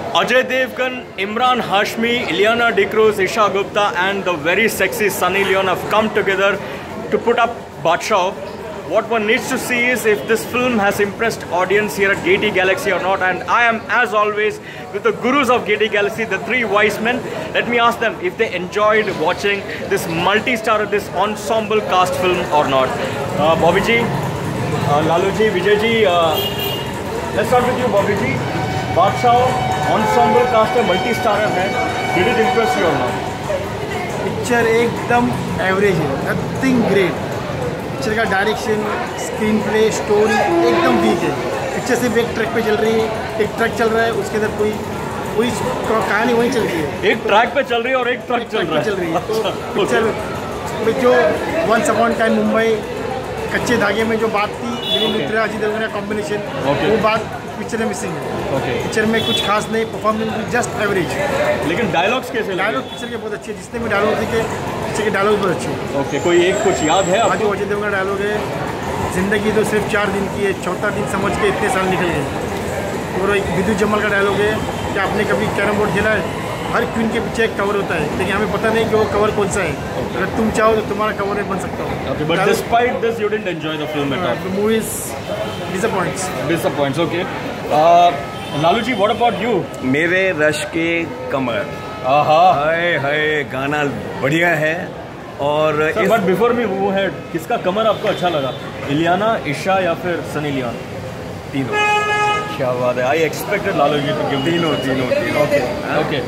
Ajay Devgan, Imran Hashmi, Ileana D'Cruz, Isha Gupta and the very sexy Sunny Leone have come together to put up Baadshaho. What one needs to see is if this film has impressed audience here at Gaiety Galaxy or not, and I am as always with the gurus of Gaiety Galaxy, the three wise men. Let me ask them if they enjoyed watching this multi-star, this ensemble cast film or not. Bobby ji, Lalu ji, Vijay ji, let's start with you Bobby ji. Baadshaho ensemble cast है, multi-star है, did it impress you or not? Picture एकदम average है, nothing great. Picture का direction, screenplay, story एकदम weak है। Picture सिर्फ एक track पे चल रही है, एक ट्रक चल रहा है, उसके अंदर कोई कहानी वहीं चल रही है। एक ट्रैक पे चल रही है और एक ट्रक चल रही है। तो पिक्चर में जो वंस अपॉन टाइम मुंबई कच्चे धागे में जो बात थी, अजय देवगन का कॉम्बिनेशन, वो बात पिक्चर में मिसिंग है। पिक्चर में कुछ खास नहीं, परफॉर्मेंस जस्ट एवरेज। लेकिन डायलॉग्स कैसे? डायलॉग पिक्चर के बहुत अच्छे हैं, जितने भी डायलॉग दिखे पिक्चर के डायलॉग बहुत अच्छे हैं। कोई एक कुछ याद है? आज अजय देवगन का डायलॉग है, जिंदगी तो सिर्फ 4 दिन की है, चौथा दिन समझ के इतने साल निकल गए। और एक विद्युत जम्मल का डायलॉग है कि आपने कभी कैरम बोर्ड खेला है? हर क्वीन के पीछे एक कवर होता है, लेकिन हमें पता नहीं कि वो कवर कौन सा है। अगर तुम चाहो तो तुम्हारा कवर बन सकता हो। But despite this, you didn't enjoy the film at all. The movie disappoints. Disappoints. Okay. Lalu ji, what about you? मेरे रश के कमर, हाय हाय, गाना बढ़िया है। और बट बिफोर मी वो है, किसका कमर आपको अच्छा लगा? इलियाना, ईशा या फिर सनी लियोन? तीनों। क्या बात है, आई एक्सपेक्टेड लालू जी तो तीनों। ओके।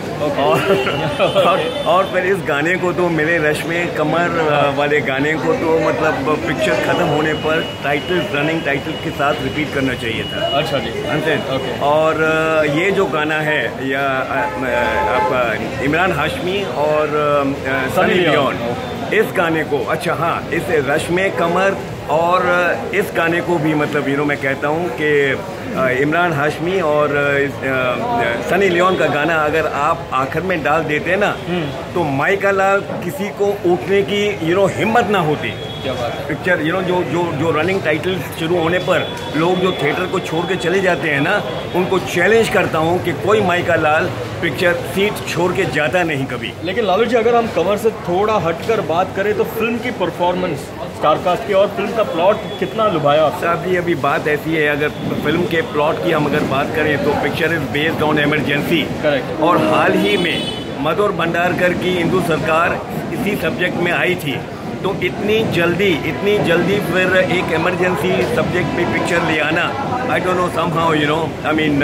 और फिर इस गाने को तो मेरे रश में कमर वाले गाने को तो मतलब पिक्चर खत्म होने पर रनिंग टाइटल के साथ रिपीट करना चाहिए था। अच्छा जी। ओके। और ये जो गाना है या आपका इमरान हाशमी और सनी लियोन, इस गाने को, अच्छा हाँ, इस रश में कमर और इस गाने को भी मतलब मैं कहता हूँ कि इमरान हाशमी और सनी लियोन का गाना अगर आप आखिर में डाल देते ना, तो माइका लाल किसी को उठने की हिम्मत ना होती। क्या बात है। पिक्चर जो रनिंग टाइटल शुरू होने पर लोग जो थिएटर को छोड़ के चले जाते हैं ना, उनको चैलेंज करता हूँ कि कोई माइका लाल पिक्चर सीट छोड़ के जाता नहीं कभी। लेकिन लालू जी, अगर हम कमर से थोड़ा हटकर बात करें तो फिल्म की परफॉर्मेंस, स्टारकास्ट की और फिल्म का प्लॉट कितना लुभाया आपसे? साहब जी, अभी बात ऐसी है, अगर फिल्म के प्लॉट की हम अगर बात करें तो picture is based on emergency. Correct. और हाल ही में मधुर भंडारकर की हिंदू सरकार इसी सब्जेक्ट में आई थी, तो इतनी जल्दी फिर एक इमरजेंसी सब्जेक्ट पे पिक्चर ले आना, I don't know, somehow I mean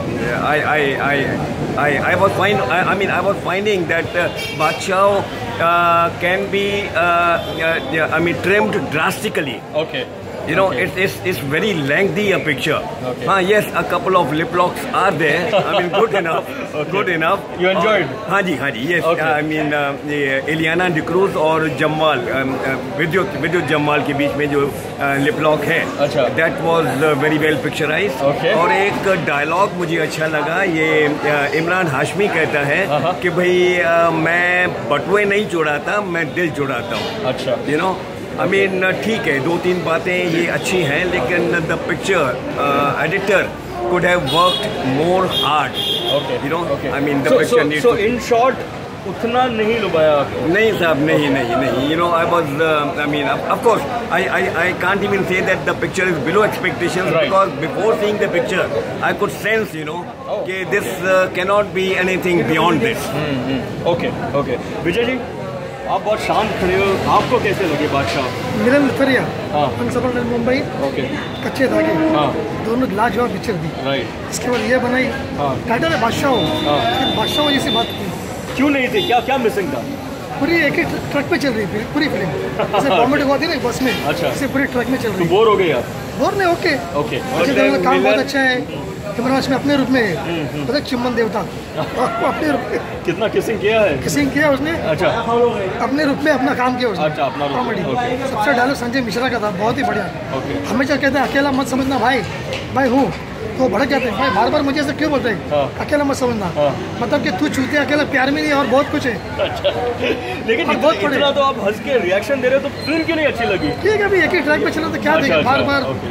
I was finding that Baadshaho can be trimmed drastically. Okay. It's very lengthy a picture. Okay. Yes, a couple of lip locks are there. Good enough. Okay. Good enough. You enjoyed? हाँ जी, yes. Okay. Ileana D'Cruz और जम्वाल, विद्युत जम्वाल के बीच में जो lip lock है, अच्छा, that was very well picturized. Okay. और एक डायलॉग मुझे अच्छा लगा, ये इमरान हाशमी कहता है कि भाई मैं बटुए नहीं जोड़ाता, मैं दिल जोड़ाता हूँ। अच्छा। ठीक है, 2-3 बातें ये अच्छी हैं, लेकिन the picture editor could have worked more hard. Okay. The picture needs so in short, उतना नहीं लुभाया आपको? नहीं साहब, नहीं. I was, of course, I can't even say that the picture is below expectations, right, because before seeing the picture, I could sense, कि this cannot be anything beyond this. Okay. Vijay ji, आप बहुत शांत खड़े हो, आपको कैसे लगे बादशाह? मिलन लुथरिया, अनसबल मुंबई, कच्चे धागे, दोनों लाजवाब पिक्चर थी। राइट। इसके बाद ये बनाई, टाइटल है बादशाहो। बादशाहो जैसी बात क्यों नहीं थी? क्या मिसिंग था? पूरी एक ही ट्रक पे चल रही थी पूरी फिल्म, जैसे कॉमेडी हुआ थी ना बस में। अच्छा। इसे पूरी ट्रक में चल रही। तो बोर हो गए आप? बोर नहीं, ओके। अजय देवगन का काम बहुत अच्छा है। इमरान में अपने रूप में पता, चिम्मन देवता अपने रूप में कितना किसिंग किया उसने। अच्छा। अपने रूप में अपना काम किया उसने। अच्छा, अपना कॉमेडी। सबसे डायलॉग संजय मिश्रा का था, बहुत ही बढ़िया। हमेशा कहते हैं अकेला मत समझना भाई हूँ, तो भड़क जाते हैं भाई, बार मुझे ऐसे क्यों बोलते हैं? अकेला मत समझना, मतलब कि तू छूते अकेला प्यार में नहीं, और बहुत कुछ है। अच्छा। लेकिन इतना तो आप हंस के रिएक्शन दे रहे हो, तो फिल्म क्यों नहीं अच्छी लगी? ठीक है, अभी एक ही ट्रैक पे चला तो क्या देगा, बार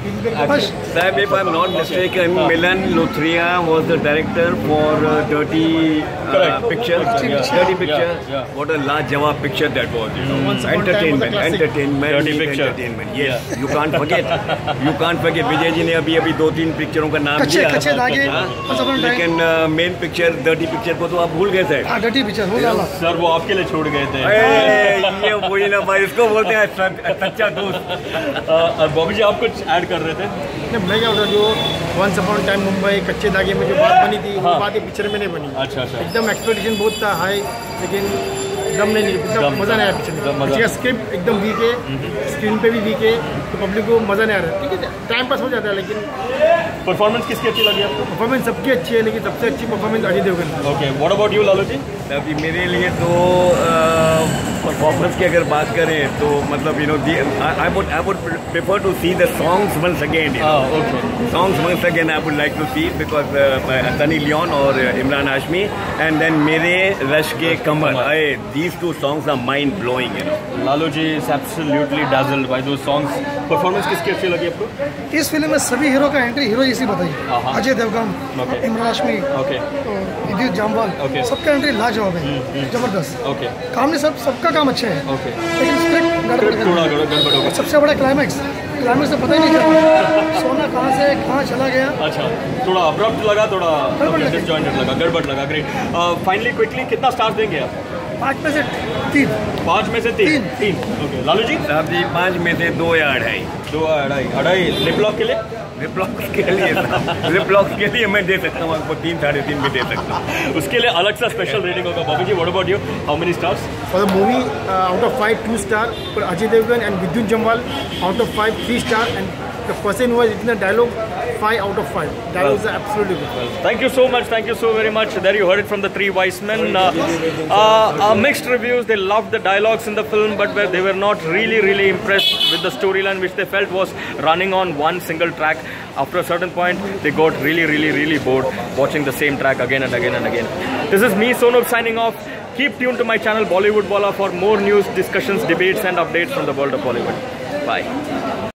Sahib, if I'm not mistaken, Milan Luthria was the director for Dirty Picture. Dirty Picture. Yeah. What a large Jawab picture that was. You know, entertainment. Yes, you can't forget. You can't forget. Vijay ji ने अभी 2-3 पिक्चरों का नाम लिया. लेकिन main picture Dirty Picture को तो आप भूल गए थे. Dirty Picture हो गया. सर वो आपके लिए छोड़ गए थे. ये वही ना भाई, इसको बोलते हैं सच्चा दोस्त. बॉबी जी आप कुछ ऐड कर रहे थे? मैं क्या होता जो वंस अपॉन टाइम मुंबई कच्चे धागे में जो बात बनी थी वो बात पिक्चर में नहीं बनी. अच्छा. एकदम एक्सपेक्टेशन बहुत था हाई, लेकिन दम नहीं एकदम मज़ा नहीं आया पिक्चर में. स्क्रिप्ट एकदम वीक है, स्क्रीन पे भी वीक है, तो पब्लिक को मज़ा नहीं आ रहा. ठीक है, टाइम पास हो जाता है, लेकिन परफॉर्मेंस किसकी अच्छी लगी आपको? परफॉर्मेंस सबकी अच्छी है, लेकिन सबसे अच्छी performance Ajay Devgan. Okay, what about you Lalu ji? अभी मेरे लिए तो परफॉर्मेंस की अगर बात करें तो मतलब I would prefer to see the songs once again. Songs once again I would like to see, because Sunny Leone और इमरान हाशमी, एंड देन मेरे रश के कमर. These two songs are mind blowing, you know. Lalu ji is absolutely dazzled by those songs. Performance किसकी अच्छी लगी आपको? इस फिल्म में सभी हीरो का एंट्री हीरो जैसी बताई. अजय देवगन, इमरान हाशमी, विद्युत जामवाल, सबका एंट्री लाजवाब है, जबरदस्त. काम ने सबका काम अच्छा है, लेकिन स्क्रिप्ट गड़बड़ हो गया. सबसे बड़ा क्लाइमैक्स से पता ही नहीं चला सोना कहाँ से कहाँ चला गया. अच्छा, थोड़ा अब्रप्ट लगा, थोड़ा डिसजॉइंटेड लगा, गड़बड़ लगा. ग्रेट. फाइनली क्विकली कितना स्टार देंगे आप? 5 में से 3. 5 में से 3. ओके. लालू जी? साहब जी 5 में से 2 या 2.5. 2 या 2.5. लिपलॉक के लिए? लिपलॉक्स के लिए मैं दे सकता हूँ आपको 3-3.5 भी दे सकता हूँ. उसके लिए अलग सा स्पेशल रेटिंग होगा. Bobby ji, what about you? How many stars? For the movie out of 5 2 star. For Ajay Devgan and Vidyut Jamwal out of 5 3 star. And the person who has written the dialogue 5 out of 5. Dialogues are absolutely good. Thank you so much. Thank you so very much. There you heard it from the 3 wise men. Mixed reviews. They loved the dialogues in the film, but they were not really impressed with the storyline, which they felt was running on one single track. After a certain point, they got really bored watching the same track again and again and again. This is me, Sonub, signing off. Keep tuned to my channel Bollywood Bala for more news, discussions, debates and updates from the world of Bollywood. Bye.